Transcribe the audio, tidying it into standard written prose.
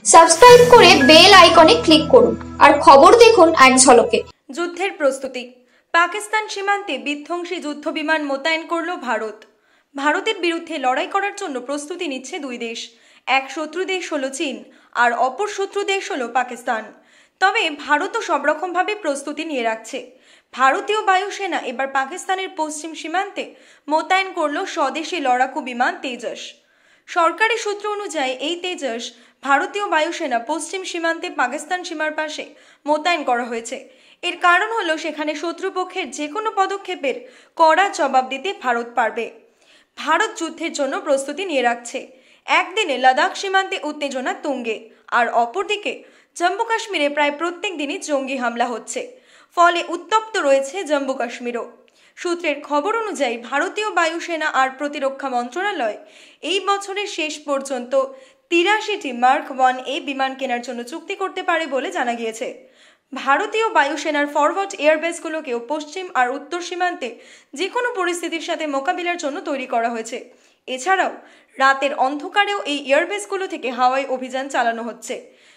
Subscribe করে bell আইকনে click করুন আর খবর দেখুন এক ঝলকে। যুদ্ধের প্রস্তুতি। পাকিস্তান সীমান্তে বিধ্বংসী যুদ্ধ বিমান মোতায়েন করল ভারত। ভারতের বিরুদ্ধে লড়াই করার জন্য প্রস্তুতি নিচ্ছে দুই দেশ। এক শত্রু দেশ হলো চীন আর অপর শত্রু দেশ হলো পাকিস্তান। তবে ভারতও সব রকমভাবে প্রস্তুতি নিয়ে রাখছে। ভারতীয় বায়ুসেনা এবার পাকিস্তানের পশ্চিম সীমান্তে মোতায়েন করল স্বদেশী লড়াকু বিমান তেজস। সরকারি সূত্র অনুযায়ী এই তেজস ভারতীয় বায়ুসেনা পশ্চিম সীমান্তে পাকিস্তান সীমার পাশে মোতায়েন করা হয়েছে। এর কারণ হলো সেখানে শত্রুপক্ষের যে কোনো পদক্ষেপের কড়া জবাব দিতে ভারত পারবে। ভারত যুদ্ধের জন্য প্রস্তুতি নিয়ে রাখছে। একদিনে লাদাখ সীমান্তে উত্তেজনা তুঙ্গে, আর অপরদিকে জম্মু কাশ্মীরে প্রায় প্রত্যেক দিনই জঙ্গি হামলা হচ্ছে, ফলে উত্তপ্ত রয়েছে জম্মু কাশ্মীরও। সূত্রের খবর অনুযায়ী ভারতীয় বায়ুসেনা আর প্রতিরক্ষা মন্ত্রণালয় এই বছরের শেষ পর্যন্ত ৮৩টি মার্ক 1A বিমান কেনার জন্য চুক্তি করতে পারে বলে জানা গিয়েছে। ভারতীয় বায়ুসেনার ফরওয়ার্ড এয়ারবেসগুলোকেও পশ্চিম আর উত্তর সীমান্তে যে কোনো পরিস্থিতির সাথে মোকাবিলার জন্য তৈরি করা হয়েছে। এছাড়াও রাতের অন্ধকারেও এই এয়ারবেসগুলো থেকে হাওয়াই অভিযান চালানো হচ্ছে।